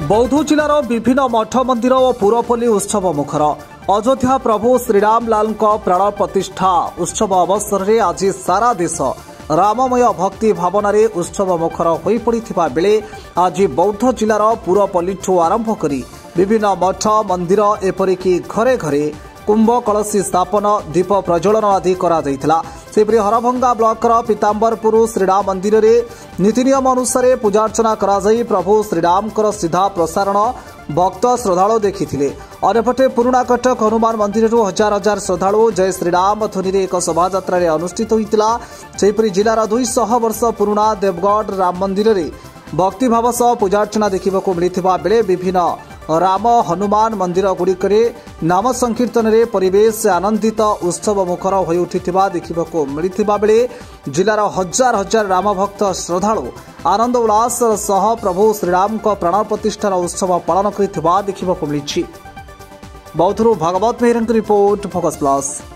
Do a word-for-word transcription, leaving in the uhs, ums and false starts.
बौद्ध जिलार विभिन्न मठ मंदिर और पुरपल्ली उत्सव मुखर। अयोध्या प्रभु श्रीराम लाल प्राण प्रतिष्ठा उत्सव अवसर में आज सारा देश राममय भक्ति भावना उत्सव मुखर हो पड़ा बेले आज बौद्ध जिलार पुरपल्लीठू आरंभ कर विभिन्न मठ मंदिर एपरिक घरे घरे कुंभ कलशी स्थापन दीप प्रज्वलन आदि करा जायथिला। सेपरि हरभंगा ब्लॉक पीताम्बरपुर श्रीराम मंदिर में नीति नियम अनुसार पूजार्चना करा जाई प्रभु श्रीराम सीधा प्रसारण भक्त श्रद्धालु देखिथिले। अन्यपटे पुराणाकटक हनुमान मंदिर हजार हजार श्रद्धालु जय श्रीराम ध्वनि एक शोभायात्रा अनुष्ठित होइतिला। सेपरि जिलार दुई सौ वर्ष पुराणा देवगढ़ राम मंदिर में भक्तिभाव सह पूजार्चना देखा मिलता बेले विभिन्न राम हनुमान मंदिर गुड़िक नाम संकीर्तन रे परिवेश आनंदित उत्सव मुखर हो उठिथिबा देखा मिलता बेले जिलार हजार हजार राम भक्त श्रद्धालु आनंद उल्लास सह प्रभु श्रीराम प्राण प्रतिष्ठार उत्सव पालन करथिबा देखा मिली। बौद्धरू Bhagwat Mehar report Focus plus.